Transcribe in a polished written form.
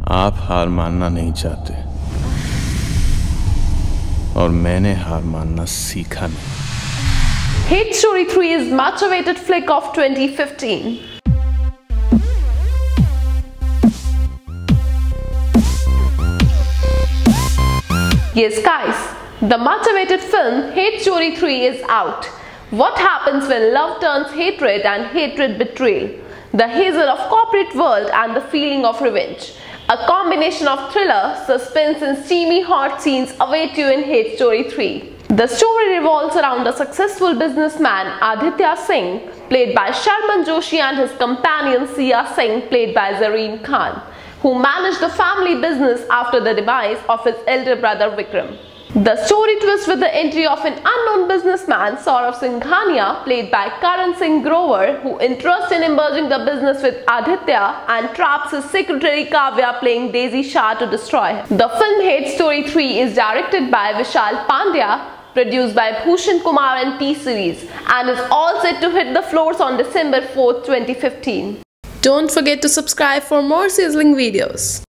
आप हार मानना नहीं चाहते और मैंने हार मानना सीखा नहीं। Hate Story 3 is much awaited flick of 2015. Yes guys, the much awaited film Hate Story 3 is out. What happens when love turns hatred and hatred betrayal? The hassle of corporate world and the feeling of revenge. A combination of thriller, suspense and steamy hot scenes await you in Hate Story 3. The story revolves around a successful businessman Aditya Singh, played by Sharman Joshi, and his companion Sia Singh, played by Zareen Khan, who managed the family business after the demise of his elder brother Vikram. The story twists with the entry of an unknown businessman, Saurav Singhania, played by Karan Singh Grover, who interests in merging the business with Aditya and traps his secretary Kavya, playing Daisy Shah, to destroy him. The film Hate Story 3 is directed by Vishal Pandya, produced by Bhushan Kumar and T-Series, and is all set to hit the floors on December 4th, 2015. Don't forget to subscribe for more sizzling videos.